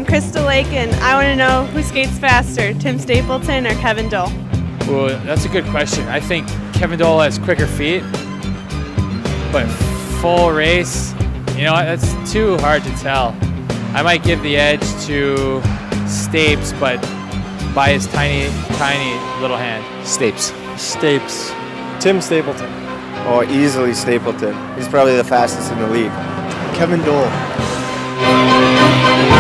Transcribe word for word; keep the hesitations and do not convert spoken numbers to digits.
Crystal Lake, and I want to know who skates faster, Tim Stapleton or Kevin Doell? Well, that's a good question. I think Kevin Doell has quicker feet, but full race, you know, that's too hard to tell. I might give the edge to Stapes, but by his tiny, tiny little hand. Stapes. Stapes. Tim Stapleton. Oh, easily Stapleton. He's probably the fastest in the league. Kevin Doell.